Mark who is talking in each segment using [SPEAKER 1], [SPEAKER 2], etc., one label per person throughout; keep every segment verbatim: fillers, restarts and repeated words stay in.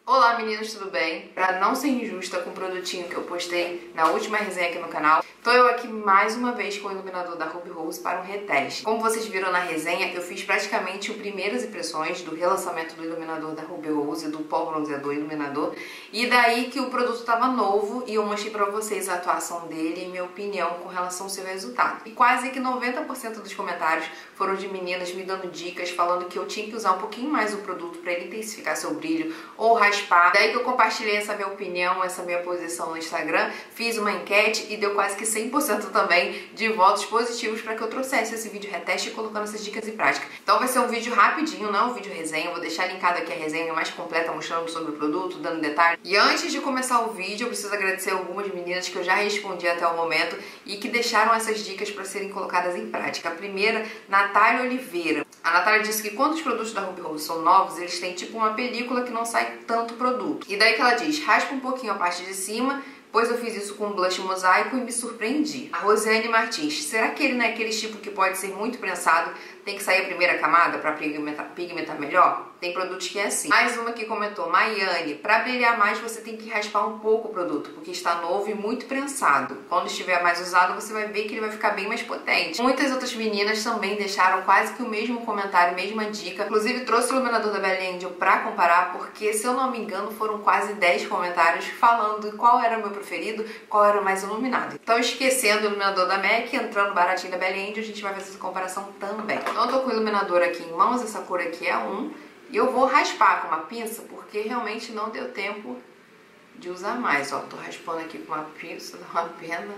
[SPEAKER 1] Olá meninas, tudo bem? Pra não ser injusta com o produtinho que eu postei na última resenha aqui no canal, tô eu aqui mais uma vez com o iluminador da Ruby Rose para um reteste. Como vocês viram na resenha, eu fiz praticamente o primeiras impressões do relançamento do iluminador da Ruby Rose, do pó bronzeador iluminador, e daí que o produto tava novo e eu mostrei pra vocês a atuação dele e minha opinião com relação ao seu resultado. E quase que noventa por cento dos comentários foram de meninas me dando dicas, falando que eu tinha que usar um pouquinho mais o produto para ele intensificar seu brilho ou raspar. Daí que eu compartilhei essa minha opinião, essa minha posição no Instagram, fiz uma enquete e deu quase que cem por cento também de votos positivos para que eu trouxesse esse vídeo reteste colocando essas dicas em prática. Então vai ser um vídeo rapidinho, não é um vídeo resenha, eu vou deixar linkado aqui a resenha mais completa mostrando sobre o produto, dando detalhes. E antes de começar o vídeo, eu preciso agradecer algumas meninas que eu já respondi até o momento e que deixaram essas dicas para serem colocadas em prática. A primeira, Natália Oliveira. A Natália disse que quando os produtos da Ruby Rose são novos, eles têm tipo uma película que não sai tanto produto. E daí que ela diz, raspa um pouquinho a parte de cima, pois eu fiz isso com um blush mosaico e me surpreendi. A Rosiane Martins, será que ele não é aquele tipo que pode ser muito prensado, tem que sair a primeira camada para pigmentar, pigmentar melhor? Tem produtos que é assim. Mais uma que comentou, Maiane, para brilhar mais você tem que raspar um pouco o produto, porque está novo e muito prensado. Quando estiver mais usado, você vai ver que ele vai ficar bem mais potente. Muitas outras meninas também deixaram quase que o mesmo comentário, mesma dica. Inclusive trouxe o iluminador da Belly Angel para comparar, porque se eu não me engano foram quase dez comentários falando qual era o meu preferido, qual era o mais iluminado. Então esquecendo o iluminador da MAC, entrando baratinho da Belly Angel, a gente vai fazer essa comparação também. Então eu tô com o iluminador aqui em mãos, essa cor aqui é um. E eu vou raspar com uma pinça, porque realmente não deu tempo de usar mais. Ó, tô raspando aqui com uma pinça, dá uma pena.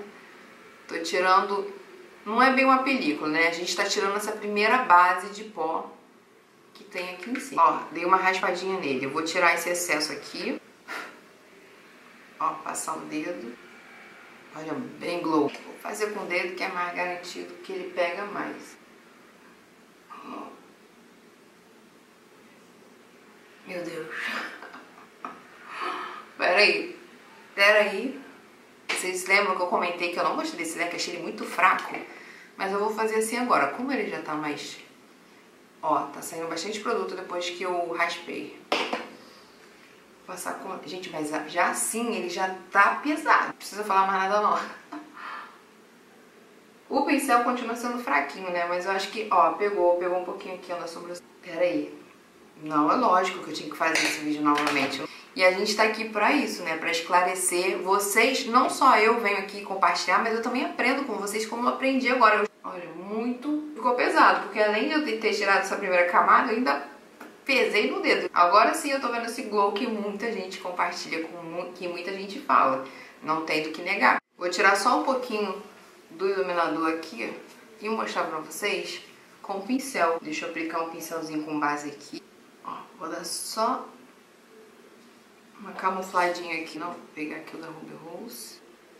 [SPEAKER 1] Tô tirando, não é bem uma película, né? A gente tá tirando essa primeira base de pó que tem aqui em cima. Ó, dei uma raspadinha nele. Eu vou tirar esse excesso aqui. Ó, passar o dedo. Olha, bem glow. Vou fazer com o dedo que é mais garantido que ele pega mais. Meu Deus. Peraí. Peraí. Vocês lembram que eu comentei que eu não gostei desse leque, achei ele muito fraco? Mas eu vou fazer assim agora. Como ele já tá mais... Ó, tá saindo bastante produto depois que eu raspei. Vou passar com... Gente, mas já assim ele já tá pesado. Não precisa falar mais nada não. O pincel continua sendo fraquinho, né? Mas eu acho que, ó, pegou, pegou um pouquinho aqui na sobrancelha. Peraí. Não, é lógico que eu tinha que fazer esse vídeo novamente. E a gente tá aqui pra isso, né? Pra esclarecer vocês. Não só eu venho aqui compartilhar, mas eu também aprendo com vocês como eu aprendi agora. Olha, muito... Ficou pesado, porque além de eu ter tirado essa primeira camada, eu ainda pesei no dedo. Agora sim eu tô vendo esse glow que muita gente compartilha, que muita gente fala. Não tem do que negar. Vou tirar só um pouquinho do iluminador aqui e mostrar pra vocês com o pincel. Deixa eu aplicar um pincelzinho com base aqui. Ó, vou dar só uma camufladinha aqui. Não, vou pegar aqui o da Ruby Rose.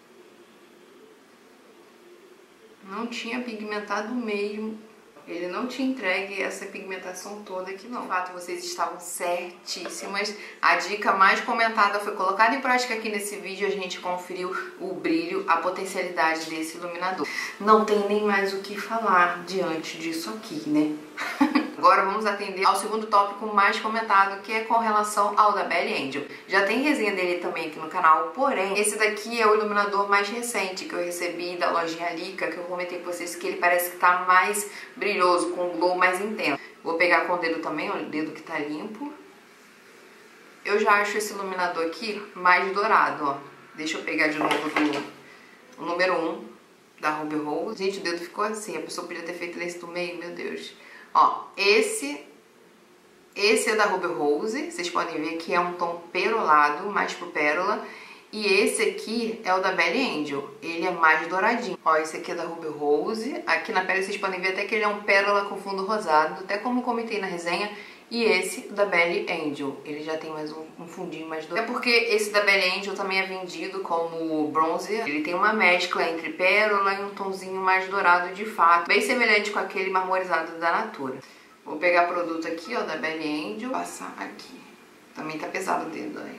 [SPEAKER 1] Não tinha pigmentado mesmo. Ele não tinha entregue essa pigmentação toda aqui não. De fato, vocês estavam certíssimas. A dica mais comentada foi colocada em prática aqui nesse vídeo. A gente conferiu o brilho, a potencialidade desse iluminador. Não tem nem mais o que falar diante disso aqui, né? Agora vamos atender ao segundo tópico mais comentado, que é com relação ao da Belly Angel. Já tem resenha dele também aqui no canal, porém, esse daqui é o iluminador mais recente que eu recebi da lojinha Lica, que eu comentei com vocês que ele parece que tá mais brilhoso, com um glow mais intenso. Vou pegar com o dedo também, ó, o dedo que tá limpo. Eu já acho esse iluminador aqui mais dourado, ó. Deixa eu pegar de novo do o número um da Ruby Rose. Gente, o dedo ficou assim, a pessoa podia ter feito esse do meio, meu Deus. Ó, esse, esse é da Ruby Rose, vocês podem ver que é um tom perolado, mais pro pérola. E esse aqui é o da Belly Angel, ele é mais douradinho. Ó, esse aqui é da Ruby Rose, aqui na pele vocês podem ver até que ele é um pérola com fundo rosado, até como comentei na resenha. E esse da Belly Angel, ele já tem mais um, um fundinho mais dourado. É porque esse da Belly Angel também é vendido como bronzer. Ele tem uma mescla entre pérola e um tomzinho mais dourado de fato. Bem semelhante com aquele marmorizado da Natura. Vou pegar produto aqui, ó, da Belly Angel. Passar aqui. Também tá pesado o dedo, aí.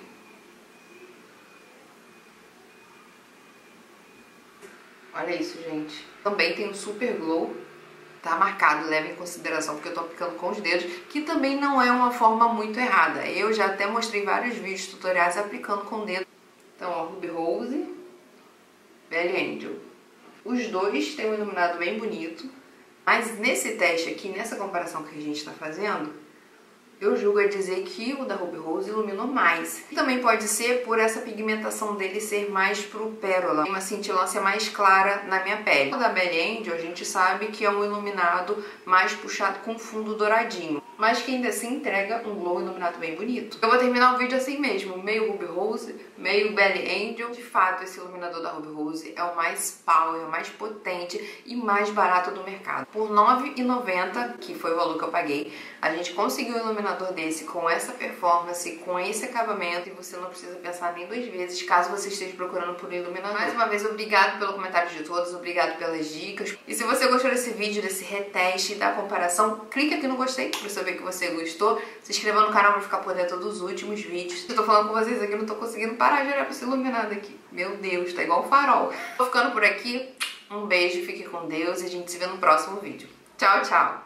[SPEAKER 1] Olha isso, gente. Também tem um super glow. tá marcado, leve em consideração, porque eu tô aplicando com os dedos, que também não é uma forma muito errada. Eu já até mostrei vários vídeos tutoriais aplicando com o dedo. Então, ó, Ruby Rose, Belly Angel. Os dois têm um iluminado bem bonito, mas nesse teste aqui, nessa comparação que a gente está fazendo, eu julgo a dizer que o da Ruby Rose iluminou mais. E também pode ser por essa pigmentação dele ser mais pro pérola, uma cintilância mais clara na minha pele. O da Belly Angel a gente sabe que é um iluminado mais puxado com fundo douradinho, mas que ainda assim entrega um glow iluminado bem bonito. Eu vou terminar o vídeo assim mesmo, meio Ruby Rose, meio Belly Angel. De fato, esse iluminador da Ruby Rose é o mais power, o mais potente e mais barato do mercado. Por nove reais e noventa centavos, que foi o valor que eu paguei, a gente conseguiu um iluminador desse com essa performance, com esse acabamento, e você não precisa pensar nem duas vezes caso você esteja procurando por um iluminador. Mais uma vez, obrigado pelo comentário de todos, obrigado pelas dicas. E se você gostou desse vídeo, desse reteste, da comparação, clica aqui no gostei para saber que você gostou. Se inscreva no canal para ficar por dentro dos últimos vídeos. Eu tô falando com vocês aqui, não tô conseguindo parar de olhar para esse iluminado aqui. Meu Deus, tá igual um farol. Tô ficando por aqui. Um beijo, fique com Deus e a gente se vê no próximo vídeo. Tchau, tchau!